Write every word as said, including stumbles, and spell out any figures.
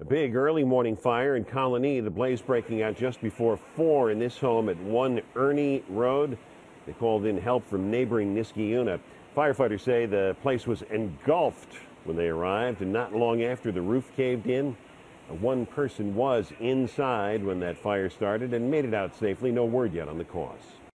Big early morning fire in Colony. The blaze breaking out just before four in this home at one Ernie Road. They called in help from neighboring Niskayuna. Firefighters say the place was engulfed when they arrived, and not long after the roof caved in. One person was inside when that fire started and made it out safely. No word yet on the cause.